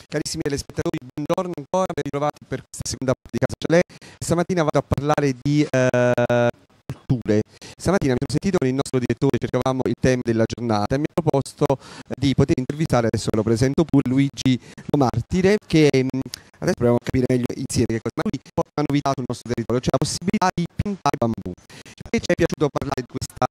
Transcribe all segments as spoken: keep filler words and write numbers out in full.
Carissimi telespettatori, buongiorno ancora, ben ritrovati per questa seconda parte di Casa Cialè. Stamattina vado a parlare di eh, culture. Stamattina mi sono sentito con il nostro direttore, cercavamo il tema della giornata e mi ha proposto di poter intervistare, adesso ve lo presento pure, Luigi Lomartire, che mh, adesso proviamo a capire meglio insieme che cosa, ma lui porta una novità sul nostro territorio, cioè la possibilità di piantare bambù. Perché ci è piaciuto parlare di questa,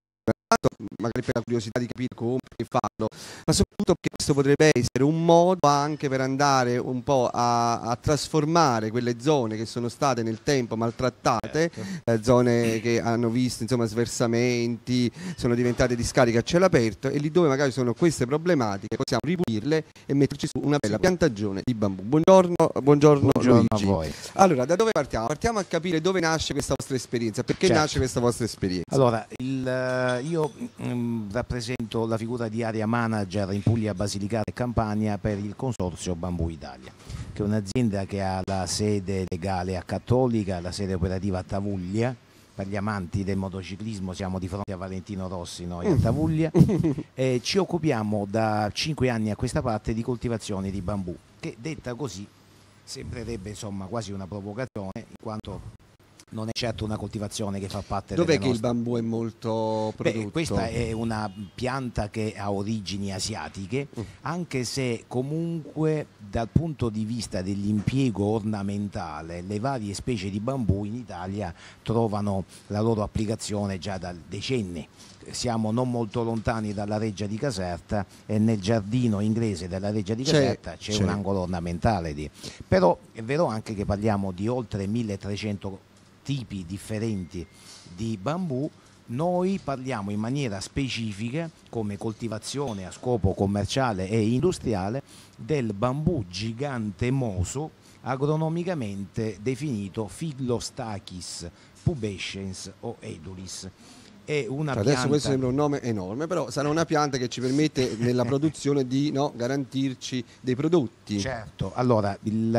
magari per la curiosità di capire come e farlo, ma soprattutto perché questo potrebbe essere un modo anche per andare un po' a, a trasformare quelle zone che sono state nel tempo maltrattate, certo. eh, zone che hanno visto insomma sversamenti, sono diventate discariche a cielo aperto, e lì dove magari sono queste problematiche possiamo ripulirle e metterci su una bella piantagione di bambù. Buongiorno, buongiorno, buongiorno Luigi. A voi. Allora, da dove partiamo? Partiamo a capire dove nasce questa vostra esperienza, perché certo. nasce questa vostra esperienza? Allora, il, io mh, rappresento la figura di area manager in Puglia, Basilicata e Campania per il consorzio Bambù Italia, che è un'azienda che ha la sede legale a Cattolica, la sede operativa a Tavuglia. Per gli amanti del motociclismo siamo di fronte a Valentino Rossi, noi a Tavuglia, e ci occupiamo da cinque anni a questa parte di coltivazione di bambù, che detta così sembrerebbe insomma quasi una provocazione, in quanto non è certo una coltivazione che fa parte Dov'è delle che nostre... il bambù è molto prodotto? Beh, questa è una pianta che ha origini asiatiche, mm. anche se comunque dal punto di vista dell'impiego ornamentale le varie specie di bambù in Italia trovano la loro applicazione già da decenni. Siamo non molto lontani dalla Reggia di Caserta e nel giardino inglese della Reggia di Caserta c'è un angolo ornamentale di... Però è vero anche che parliamo di oltre milletrecento tipi differenti di bambù. Noi parliamo in maniera specifica, come coltivazione a scopo commerciale e industriale, del bambù gigante moso, agronomicamente definito Phyllostakhis pubescens o edulis. È una cioè, pianta... Adesso questo sembra un nome enorme, però sarà una pianta che ci permette nella produzione di no, garantirci dei prodotti. Certo, allora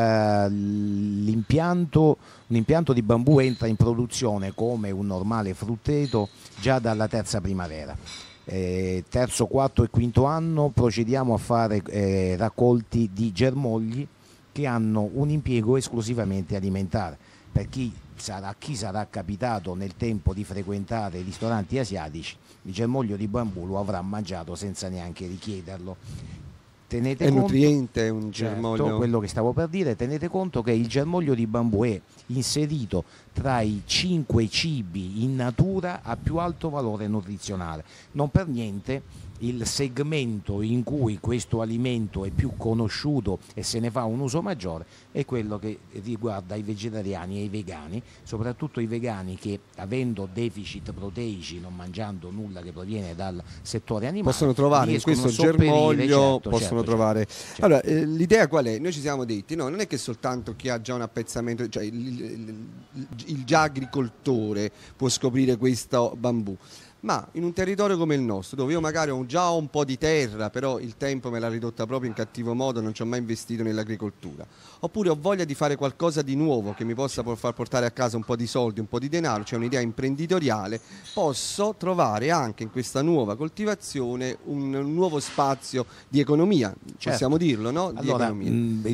l'impianto un impianto di bambù entra in produzione come un normale frutteto già dalla terza primavera. Eh, terzo, quarto e quinto anno procediamo a fare eh, raccolti di germogli che hanno un impiego esclusivamente alimentare. Per chi sarà, chi sarà capitato nel tempo di frequentare i ristoranti asiatici, il germoglio di bambù lo avrà mangiato senza neanche richiederlo. Tenete è conto, nutriente un germoglio? Certo, quello che stavo per dire, tenete conto che il germoglio di bambù è inserito tra i cinque cibi in natura a più alto valore nutrizionale. Non per niente il segmento in cui questo alimento è più conosciuto e se ne fa un uso maggiore è quello che riguarda i vegetariani e i vegani, soprattutto i vegani che, avendo deficit proteici, non mangiando nulla che proviene dal settore animale, possono trovare in questo germoglio, certo, possono certo, trovare certo. Allora, eh, l'idea qual è? Noi ci siamo detti, no, non è che soltanto chi ha già un appezzamento, cioè il, il, il, il già agricoltore può scoprire questo bambù, ma in un territorio come il nostro, dove io magari ho già un po' di terra, però il tempo me l'ha ridotta proprio in cattivo modo, non ci ho mai investito nell'agricoltura, oppure ho voglia di fare qualcosa di nuovo che mi possa far portare a casa un po' di soldi, un po' di denaro, cioè un'idea imprenditoriale, posso trovare anche in questa nuova coltivazione un nuovo spazio di economia, certo. possiamo dirlo, no? Di allora, economia.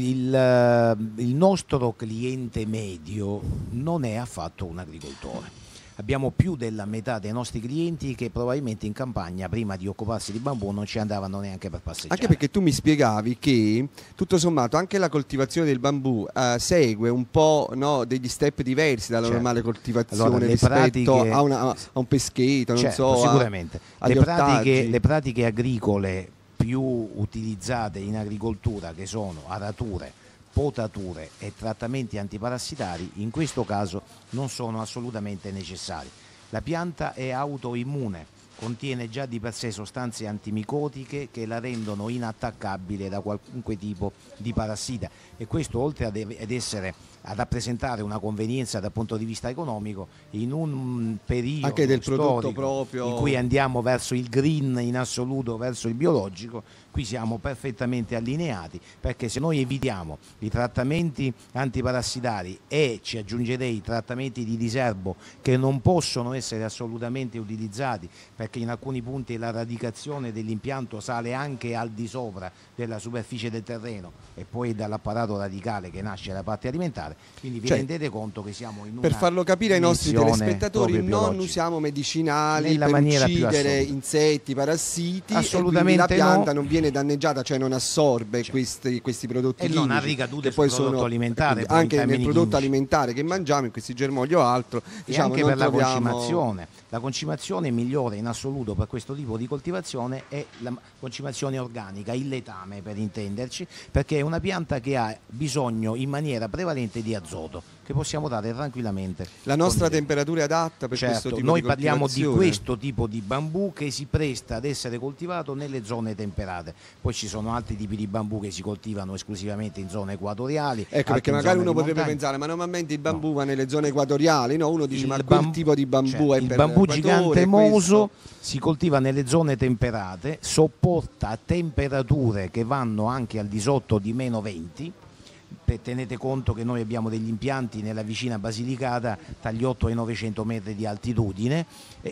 Il, il nostro cliente medio non è affatto un agricoltore. Abbiamo più della metà dei nostri clienti che probabilmente in campagna, prima di occuparsi di bambù, non ci andavano neanche per passeggiare. Anche perché tu mi spiegavi che tutto sommato anche la coltivazione del bambù eh, segue un po' no, degli step diversi dalla certo. normale coltivazione allora, rispetto pratiche... a, una, a un peschetto, non certo, so, sicuramente. A, le, pratiche, le pratiche agricole più utilizzate in agricoltura, che sono arature, potature e trattamenti antiparassitari, in questo caso non sono assolutamente necessari. La pianta è autoimmune, contiene già di per sé sostanze antimicotiche che la rendono inattaccabile da qualunque tipo di parassita, e questo, oltre ad essere a rappresentare una convenienza dal punto di vista economico, in un periodo anche del prodotto proprio in cui andiamo verso il green in assoluto, verso il biologico, qui siamo perfettamente allineati, perché se noi evitiamo i trattamenti antiparassitari e ci aggiungerei i trattamenti di diserbo che non possono essere assolutamente utilizzati per perché in alcuni punti la radicazione dell'impianto sale anche al di sopra della superficie del terreno e poi dall'apparato radicale che nasce la parte alimentare, quindi vi cioè, rendete conto che siamo in una per farlo capire ai nostri telespettatori, non usiamo medicinali nella per maniera uccidere insetti, parassiti, assolutamente e quindi la pianta no. non viene danneggiata, cioè non assorbe cioè, questi, questi prodotti e chimici, non ha ricadute che sul poi prodotto sono alimentare, anche nel prodotto chimici. alimentare che mangiamo, in questi germogli o altro, e diciamo, anche non per la troviamo... concimazione. La concimazione migliore in assoluto per questo tipo di coltivazione è la concimazione organica, il letame per intenderci, perché è una pianta che ha bisogno in maniera prevalente di azoto, che possiamo dare tranquillamente. La nostra temperatura è adatta per certo, questo tipo noi di parliamo di questo tipo di bambù che si presta ad essere coltivato nelle zone temperate. Poi ci sono altri tipi di bambù che si coltivano esclusivamente in zone equatoriali. Ecco, perché magari uno potrebbe montagna. pensare, ma normalmente il bambù no. va nelle zone equatoriali, no? Uno dice, il ma bambu, quel tipo di bambù cioè, è il per bambù l'equatore, gigante moso questo... si coltiva nelle zone temperate, sopporta temperature che vanno anche al di sotto di meno venti. Tenete conto che noi abbiamo degli impianti nella vicina Basilicata tra gli otto e i novecento metri di altitudine e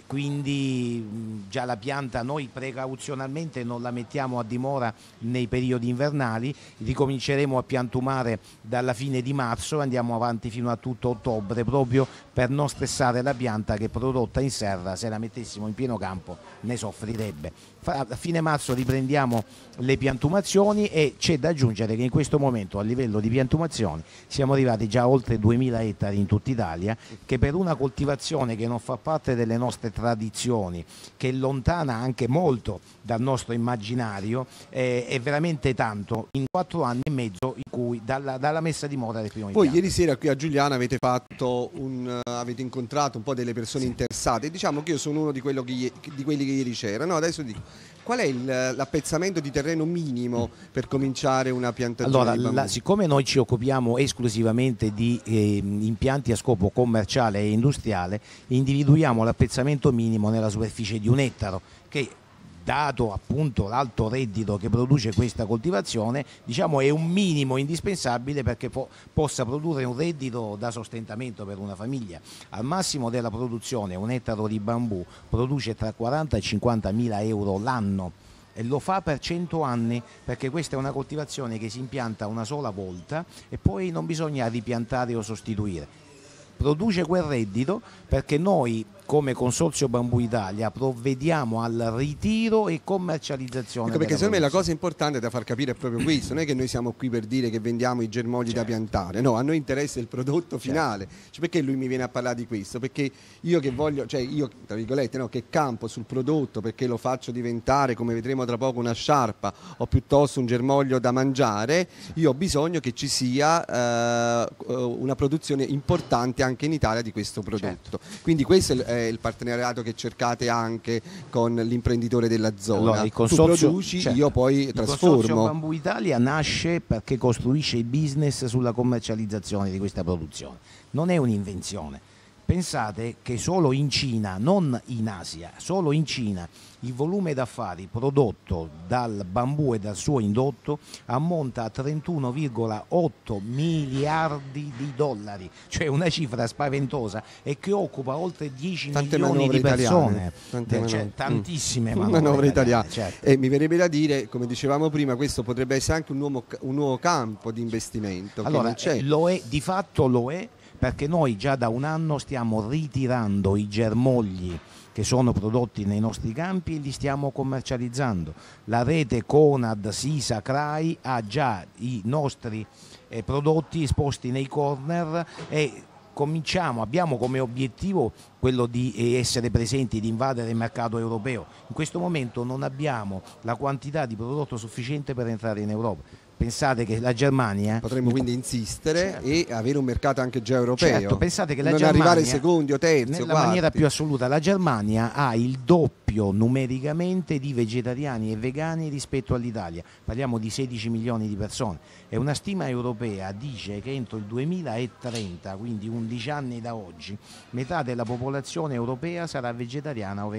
quindi già la pianta noi precauzionalmente non la mettiamo a dimora nei periodi invernali, ricominceremo a piantumare dalla fine di marzo e andiamo avanti fino a tutto ottobre, proprio per non stressare la pianta che prodotta in serra, se la mettessimo in pieno campo ne soffrirebbe. A fine marzo riprendiamo le piantumazioni e c'è da aggiungere che in questo momento a livello di piantumazioni siamo arrivati già a oltre duemila ettari in tutta Italia, che per una coltivazione che non fa parte delle nostre tradizioni, che è lontana anche molto dal nostro immaginario, eh, è veramente tanto in quattro anni e mezzo in cui dalla, dalla messa a dimora del primo impianto. Poi ieri sera qui a Giuliana avete fatto un, uh, avete incontrato un po' delle persone sì. interessate, diciamo che io sono uno di, quello che, di quelli che ieri c'era, no? Adesso dico, qual è l'appezzamento di terreno minimo per cominciare una piantagione allora, di bambù? La, siccome noi ci occupiamo esclusivamente di eh, impianti a scopo commerciale e industriale, individuiamo l'appezzamento minimo nella superficie di un ettaro, che dato appunto l'alto reddito che produce questa coltivazione, diciamo è un minimo indispensabile perché po possa produrre un reddito da sostentamento per una famiglia. Al massimo della produzione un ettaro di bambù produce tra quaranta e cinquanta mila euro l'anno e lo fa per cento anni, perché questa è una coltivazione che si impianta una sola volta e poi non bisogna ripiantare o sostituire. Produce quel reddito perché noi come Consorzio Bambù Italia provvediamo al ritiro e commercializzazione. Ecco, perché secondo me la produzione. cosa importante da far capire è proprio questo, non è che noi siamo qui per dire che vendiamo i germogli certo. da piantare, no, a noi interessa il prodotto finale. Certo. Cioè, perché lui mi viene a parlare di questo? Perché io che voglio, cioè io tra virgolette, no, che campo sul prodotto perché lo faccio diventare, come vedremo tra poco, una sciarpa o piuttosto un germoglio da mangiare, io ho bisogno che ci sia eh, una produzione importante anche in Italia di questo prodotto. Certo. Quindi questo è il partenariato che cercate anche con l'imprenditore della zona. Allora, il consorzio, tu produci, certo. io poi trasformo. Il Consorzio Bambù Italia nasce perché costruisce il business sulla commercializzazione di questa produzione. Non è un'invenzione. Pensate che solo in Cina, non in Asia, solo in Cina il volume d'affari prodotto dal bambù e dal suo indotto ammonta a trentuno virgola otto miliardi di dollari, cioè una cifra spaventosa e che occupa oltre dieci Tante milioni di persone, Tante cioè, tantissime mm. manovre, manovre italiane. italiane. Certo. E mi verrebbe da dire, come dicevamo prima, questo potrebbe essere anche un nuovo, un nuovo campo di investimento. Allora, che non c'è. Lo è, di fatto lo è, perché noi già da un anno stiamo ritirando i germogli che sono prodotti nei nostri campi e li stiamo commercializzando. La rete Conad, Sisa, Crai ha già i nostri eh, prodotti esposti nei corner e cominciamo, abbiamo come obiettivo quello di essere presenti, di invadere il mercato europeo. In questo momento non abbiamo la quantità di prodotto sufficiente per entrare in Europa. Pensate che la Germania... Potremmo quindi insistere certo. e avere un mercato anche già europeo. Certo, pensate che la non Germania... arrivare secondi o terzi nella o quarti. maniera più assoluta, la Germania ha il doppio numericamente di vegetariani e vegani rispetto all'Italia. Parliamo di sedici milioni di persone. E una stima europea dice che entro il duemilatrenta, quindi undici anni da oggi, metà della popolazione europea sarà vegetariana o vegana.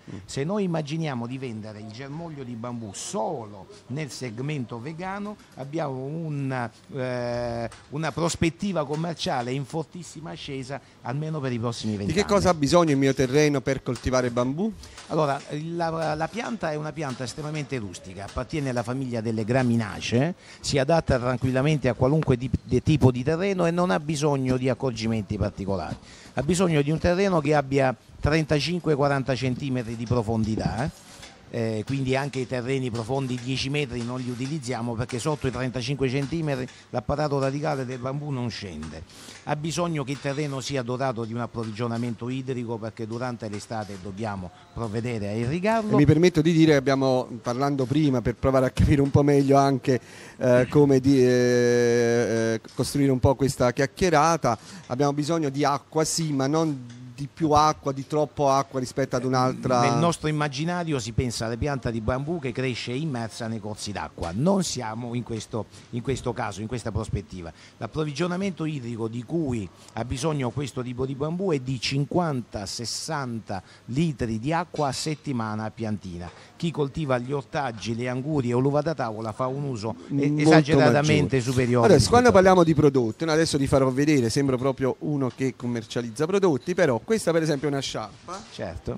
Mm. Se noi immaginiamo di vendere il germoglio di bambù solo nel segmento vegano, abbiamo una, eh, una prospettiva commerciale in fortissima ascesa, almeno per i prossimi venti anni. Di che cosa ha bisogno il mio terreno per coltivare bambù? Allora, la, la pianta è una pianta estremamente rustica, appartiene alla famiglia delle graminacee, si adatta tranquillamente a qualunque tipo di terreno e non ha bisogno di accorgimenti particolari. Ha bisogno di un terreno che abbia trentacinque quaranta centimetri di profondità, eh, quindi anche i terreni profondi dieci metri non li utilizziamo perché sotto i trentacinque centimetri l'apparato radicale del bambù non scende. Ha bisogno che il terreno sia dotato di un approvvigionamento idrico perché durante l'estate dobbiamo provvedere a irrigarlo. E mi permetto di dire, abbiamo parlando prima per provare a capire un po' meglio anche eh, come di, eh, costruire un po' questa chiacchierata, abbiamo bisogno di acqua sì, ma non di più acqua, di troppo acqua rispetto ad un'altra. Nel nostro immaginario si pensa alle piante di bambù che cresce immersa nei corsi d'acqua. Non siamo in questo, in questo caso, in questa prospettiva. L'approvvigionamento idrico di cui ha bisogno questo tipo di bambù è di cinquanta sessanta litri di acqua a settimana a piantina. Chi coltiva gli ortaggi, le angurie o l'uva da tavola fa un uso Molto esageratamente maggiore. superiore. Adesso, quando parliamo di prodotti, adesso ti farò vedere, sembro proprio uno che commercializza prodotti, però questa per esempio è una sciarpa. Certo.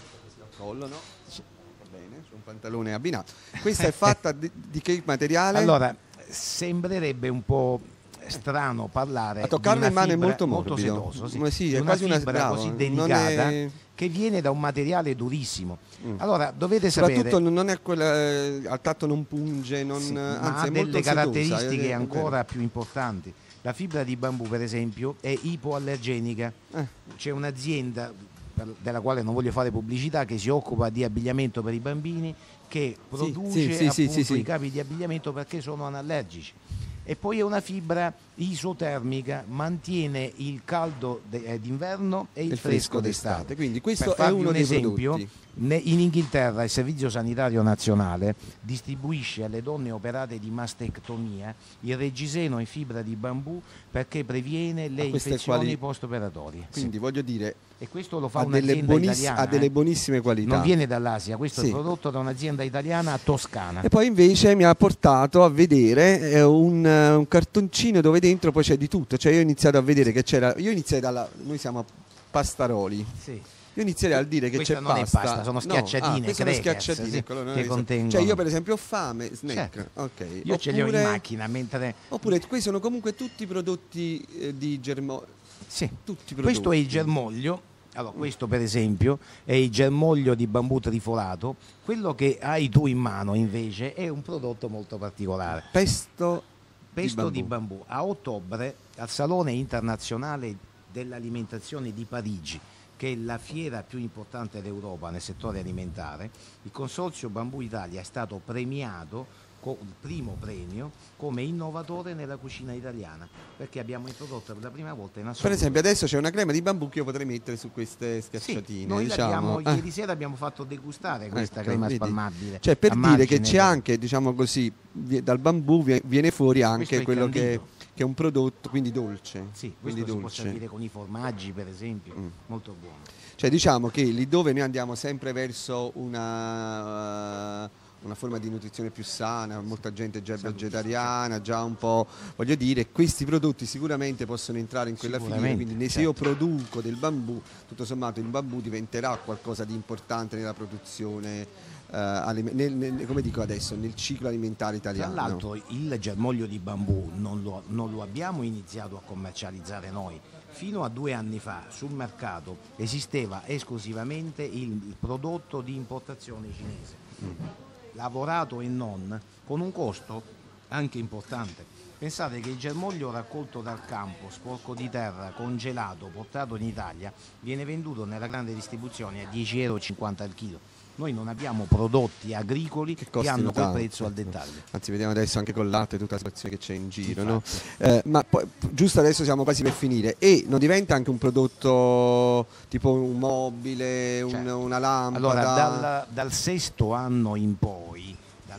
Collo, no? Va bene, su un pantalone abbinato. Questa è fatta di, di che materiale? Allora, sembrerebbe un po' strano parlare a toccarlo in mano è molto morbido, molto setoso, sì. Ma sì, è una quasi fibra una bravo, così delicata è... che viene da un materiale durissimo. Mm. Allora dovete soprattutto sapere, non è quella, eh, al tatto non punge, non, sì, anzi ma ha è delle molto caratteristiche sedosa, è, ancora è più importanti. La fibra di bambù per esempio è ipoallergenica. Eh. C'è un'azienda della quale non voglio fare pubblicità che si occupa di abbigliamento per i bambini che produce sì, sì, appunto sì, sì, i capi di abbigliamento perché sono anallergici. E poi è una fibra isotermica, mantiene il caldo d'inverno e il, il fresco d'estate. Quindi questo è uno un dei esempio, prodotti. In Inghilterra il Servizio Sanitario Nazionale distribuisce alle donne operate di mastectomia il reggiseno e fibra di bambù perché previene le infezioni post-operatorie. Quindi sì. voglio dire, e questo lo fa un'azienda italiana. Ha delle buonissime qualità. Non viene dall'Asia, questo sì. è prodotto da un'azienda italiana a Toscana. E poi invece mi ha portato a vedere eh, un, uh, un cartoncino dove dentro poi c'è di tutto. Cioè io ho iniziato a vedere che c'era, io iniziai dalla, noi siamo a Pastaroli. Sì. Io inizierei a dire che questa c'è non pasta. È pasta, sono schiacciatine, no, ah, sono schiacciatine sì, quello non che è contengono. Cioè io per esempio ho fame, snack. Certo. Okay. Io oppure, ce li ho in macchina mentre. Oppure questi sono comunque tutti prodotti eh, di germoglio. Sì. Tutti questo è il germoglio. Allora, questo per esempio è il germoglio di bambù trifolato. Quello che hai tu in mano invece è un prodotto molto particolare. Pesto, Pesto di, di bambù. bambù. A ottobre al Salone Internazionale dell'Alimentazione di Parigi, che è la fiera più importante d'Europa nel settore alimentare, il Consorzio Bambù Italia è stato premiato con il primo premio come innovatore nella cucina italiana perché abbiamo introdotto per la prima volta in assoluto. Per esempio adesso c'è una crema di bambù che io potrei mettere su queste schiacciatine. Sì, noi diciamo. abbiamo, ieri sera abbiamo fatto degustare questa ecco, crema vedi. spalmabile. Cioè per dire che c'è anche, diciamo così, dal bambù viene fuori anche quello che, che è un prodotto, quindi dolce. Sì, quindi questo dolce. si può servire con i formaggi per esempio, mm. molto buono. Cioè diciamo che lì dove noi andiamo sempre verso una... Uh, una forma di nutrizione più sana, molta gente già è vegetariana, già un po', voglio dire, questi prodotti sicuramente possono entrare in quella filiera, quindi certo. Se io produco del bambù, tutto sommato il bambù diventerà qualcosa di importante nella produzione, eh, nel, nel, come dico adesso, nel ciclo alimentare italiano. Tra l'altro il germoglio di bambù non lo, non lo abbiamo iniziato a commercializzare noi. Fino a due anni fa sul mercato esisteva esclusivamente il, il prodotto di importazione cinese. Mm. Lavorato e non, con un costo anche importante. Pensate che il germoglio raccolto dal campo, sporco di terra, congelato, portato in Italia, viene venduto nella grande distribuzione a dieci euro e cinquanta al chilo. Noi non abbiamo prodotti agricoli che, che hanno quel prezzo al dettaglio. Anzi, vediamo adesso anche con latte tutta la situazione che c'è in giro, no? eh, ma poi, giusto adesso siamo quasi per finire, e non diventa anche un prodotto tipo un mobile, un, certo. una lampada? Allora, dal, dal sesto anno in poi, dal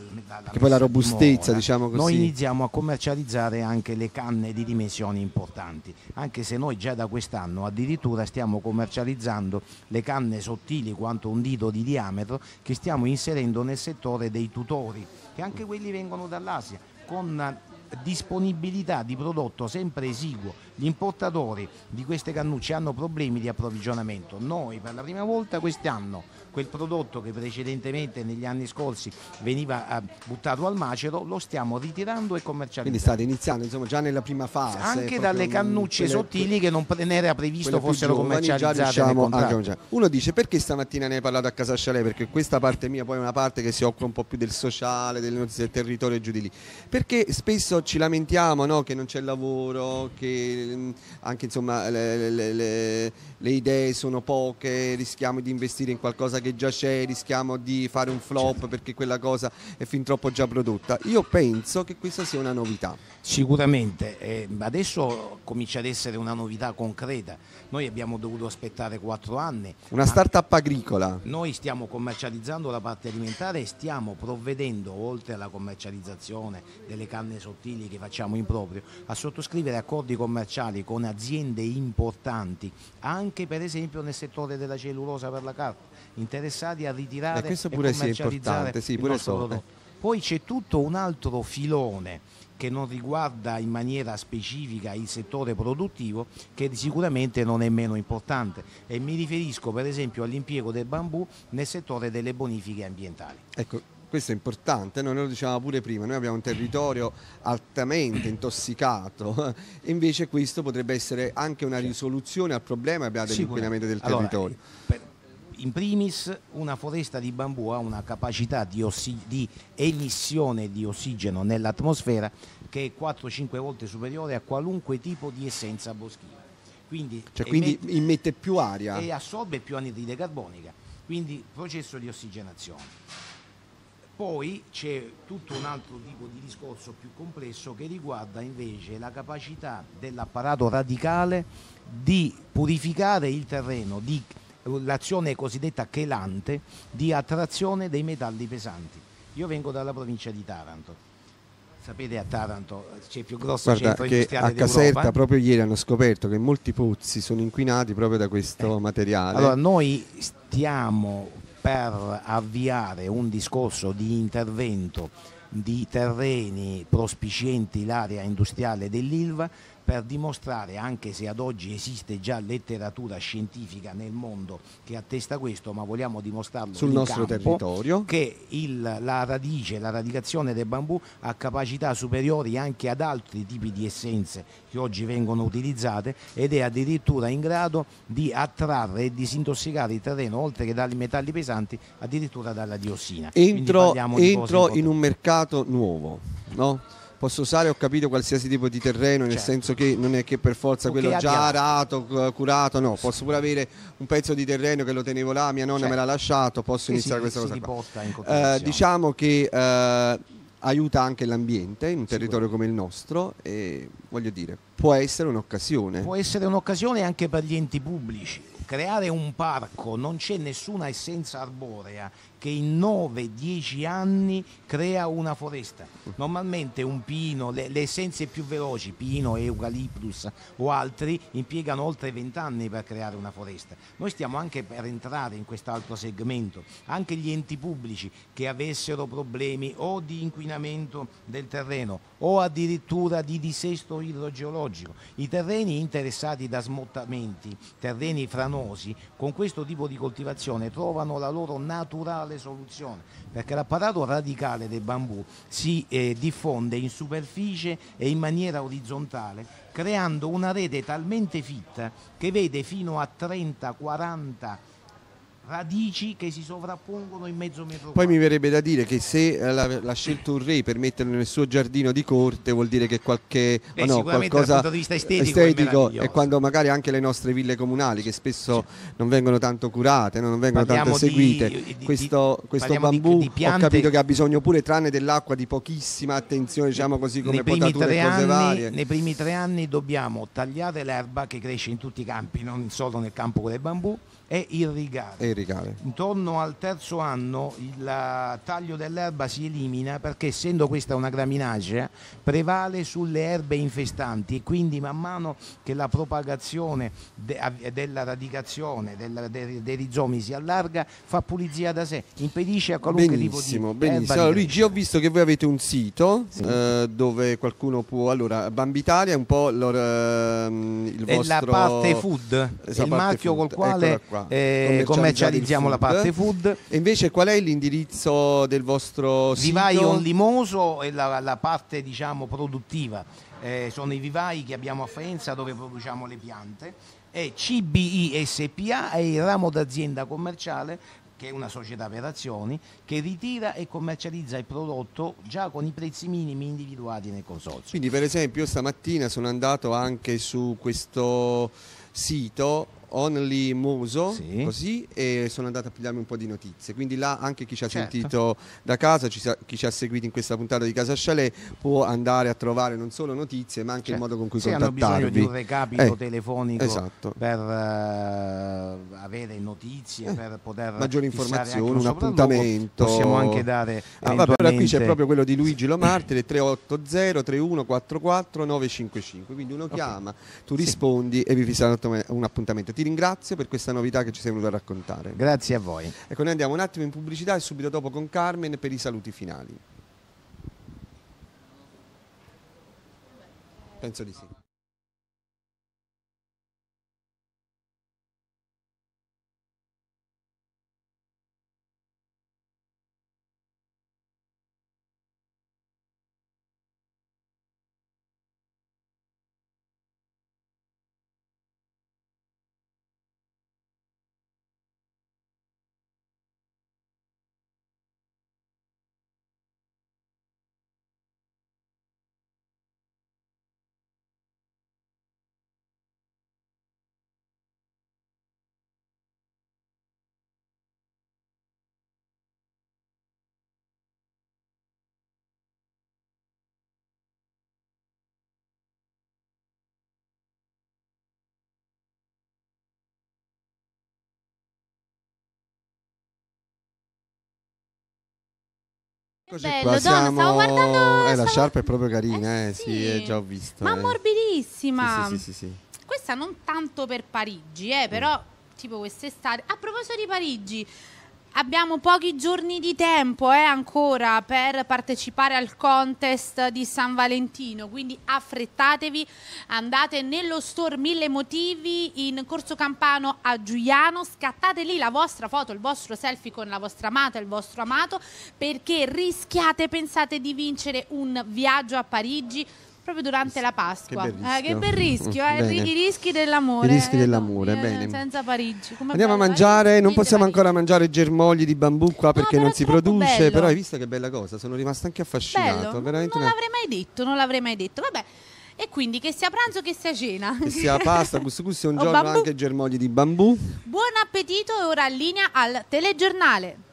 dal, dalla che poi la messa robustezza, dimora, diciamo così. noi iniziamo a commercializzare anche le canne di dimensioni importanti, anche se noi già da quest'anno addirittura stiamo commercializzando le canne sottili quanto un dito di diametro, che stiamo inserendo nel settore dei tutori, che anche quelli vengono dall'Asia, con disponibilità di prodotto sempre esiguo. Gli importatori di queste cannucce hanno problemi di approvvigionamento. Noi per la prima volta quest'anno quel prodotto che precedentemente negli anni scorsi veniva buttato al macero lo stiamo ritirando e commercializzando. Quindi state iniziando insomma già nella prima fase. Anche dalle cannucce quelle, sottili che non ne era previsto fossero giovani, commercializzate. Anche, uno dice: perché stamattina ne hai parlato a Casa Scialè? Perché questa parte mia poi è una parte che si occupa un po' più del sociale, delle notizie del territorio e giù di lì. Perché spesso ci lamentiamo, no? Che non c'è lavoro, che anche insomma le, le, le, le idee sono poche, rischiamo di investire in qualcosa che già c'è, rischiamo di fare un flop, certo, perché quella cosa è fin troppo già prodotta. Io penso che questa sia una novità. Sicuramente, eh, adesso comincia ad essere una novità concreta. Noi abbiamo dovuto aspettare quattro anni. Una start-up agricola. Noi stiamo commercializzando la parte alimentare e stiamo provvedendo, oltre alla commercializzazione delle canne sottili che facciamo in proprio, a sottoscrivere accordi commerciali con aziende importanti, anche per esempio nel settore della cellulosa per la carta, interessati a ritirare eh, questo e pure commercializzare sì, sì, il pure nostro so, prodotto. eh. Poi c'è tutto un altro filone che non riguarda in maniera specifica il settore produttivo, che sicuramente non è meno importante, e mi riferisco per esempio all'impiego del bambù nel settore delle bonifiche ambientali. Ecco, questo è importante, noi lo dicevamo pure prima, noi abbiamo un territorio altamente intossicato e invece questo potrebbe essere anche una risoluzione al problema dell'inquinamento del allora, territorio. Per, in primis una foresta di bambù ha una capacità di, di emissione di ossigeno nell'atmosfera che è quattro cinque volte superiore a qualunque tipo di essenza boschiva. Quindi, cioè, quindi emette, immette più aria e assorbe più anidride carbonica, quindi processo di ossigenazione. Poi c'è tutto un altro tipo di discorso più complesso che riguarda invece la capacità dell'apparato radicale di purificare il terreno, di l'azione cosiddetta chelante di attrazione dei metalli pesanti. Io vengo dalla provincia di Taranto. Sapete, a Taranto c'è il più grosso Guarda, centro che industriale d'Europa. A Caserta proprio ieri hanno scoperto che molti pozzi sono inquinati proprio da questo eh. materiale. Allora noi stiamo per avviare un discorso di intervento di terreni prospicienti l'area industriale dell'Ilva per dimostrare, anche se ad oggi esiste già letteratura scientifica nel mondo che attesta questo, ma vogliamo dimostrarlo sul in nostro campo, territorio, che il, la radice, la radicazione del bambù ha capacità superiori anche ad altri tipi di essenze che oggi vengono utilizzate ed è addirittura in grado di attrarre e disintossicare il terreno, oltre che dai metalli pesanti, addirittura dalla diossina. Entro, entro in un mercato nuovo, no? Posso usare, ho capito, qualsiasi tipo di terreno, nel certo. senso che non è che per forza o quello già arato, curato, no, posso pure avere un pezzo di terreno che lo tenevo là, mia nonna certo. me l'ha lasciato, posso che iniziare si, questa cosa qua. Eh, diciamo che eh, aiuta anche l'ambiente in un territorio come il nostro e voglio dire, può essere un'occasione. Può essere un'occasione anche per gli enti pubblici. Creare un parco, non c'è nessuna essenza arborea che in nove dieci anni crea una foresta. Normalmente un pino, le, le essenze più veloci, pino, eucaliptus o altri, impiegano oltre venti anni per creare una foresta. Noi stiamo anche per entrare in quest'altro segmento. Anche gli enti pubblici che avessero problemi o di inquinamento del terreno o addirittura di dissesto idrogeologico, i terreni interessati da smottamenti, terreni franosi, con questo tipo di coltivazione trovano la loro naturale soluzione, perché l'apparato radicale del bambù si eh, diffonde in superficie e in maniera orizzontale, creando una rete talmente fitta che vede fino a trenta quaranta radici che si sovrappongono in mezzo metro quadro. Poi mi verrebbe da dire che se l'ha scelto un re per metterlo nel suo giardino di corte, vuol dire che qualche Beh, no, qualcosa dal punto di vista estetico, estetico è e quando magari anche le nostre ville comunali che spesso sì. non vengono tanto curate, non vengono parliamo tanto seguite, di, di, questo, questo bambù di, di ho capito che ha bisogno pure, tranne dell'acqua, di pochissima attenzione, diciamo così, come potature e cose varie. Nei primi tre anni dobbiamo tagliare l'erba che cresce in tutti i campi, non solo nel campo del bambù, e irrigare. E irrigare. Intorno al terzo anno il taglio dell'erba si elimina perché, essendo questa una graminacea, prevale sulle erbe infestanti, e quindi man mano che la propagazione de, della radicazione del, de, dei rizomi si allarga, fa pulizia da sé, impedisce a qualunque benissimo, tipo di benissimo. erba. Allora, Luigi, ho visto che voi avete un sito, sì. eh, dove qualcuno può, allora, Bambitalia è un po' loro, ehm, il è vostro... la parte food, esatto, è il marchio food. col quale eh, commercializziamo la parte food. E invece qual è l'indirizzo del vostro sito? Vivaio Limoso è la, la parte, diciamo, produttiva, eh, sono i vivai che abbiamo a Faenza dove produciamo le piante, e C B I S P A è il ramo d'azienda commerciale, che è una società per azioni, che ritira e commercializza il prodotto già con i prezzi minimi individuati nel consorzio. Quindi, per esempio, stamattina sono andato anche su questo sito Only Muso, sì. così, e sono andato a pigliarmi un po' di notizie, quindi là anche chi ci ha certo. sentito da casa, ci sa, chi ci ha seguito in questa puntata di Casa Chalet può andare a trovare non solo notizie ma anche certo. il modo con cui sì, contattarvi. Hanno bisogno di un recapito eh, telefonico esatto. per uh, avere notizie, eh. per poter maggiori informazioni, un appuntamento. Possiamo anche dare ah, vabbè, ora qui c'è proprio quello di Luigi Lomartire, tre otto zero tre uno quattro quattro nove cinque cinque, quindi uno chiama, okay. tu rispondi sì. e vi fissato un appuntamento. Ti ringrazio per questa novità che ci sei venuto a raccontare. Grazie a voi. Ecco, noi andiamo un attimo in pubblicità e subito dopo con Carmen per i saluti finali. Penso di sì. Eccoci bello, qua, donna, siamo... stavo guardando... Eh, la stavo... sciarpa è proprio carina, eh, eh, sì. sì, eh, già ho visto. Ma eh. morbidissima. Sì, sì, sì, sì, sì. Questa non tanto per Parigi, eh, però mm. tipo quest'estate. A proposito di Parigi, abbiamo pochi giorni di tempo eh, ancora per partecipare al contest di San Valentino, quindi affrettatevi, andate nello store Mille Motivi in Corso Campano a Giuliano, scattate lì la vostra foto, il vostro selfie con la vostra amata, il vostro amato, perché rischiate, pensate di vincere un viaggio a Parigi proprio durante la Pasqua. Che bel rischio, eh, che bel rischio eh? I rischi dell'amore. I rischi eh, dell'amore, no, bene. Senza Parigi. Come Andiamo bello, a mangiare, eh? non possiamo Parigi. ancora mangiare germogli di bambù qua perché no, non si produce, bello. però hai visto che bella cosa, sono rimasto anche affascinato. Bello. Veramente non una... l'avrei mai detto, non l'avrei mai detto. Vabbè. E quindi che sia pranzo che sia cena. Che sia pasta, couscous, un O giorno bambù. anche germogli di bambù. Buon appetito e ora linea al telegiornale.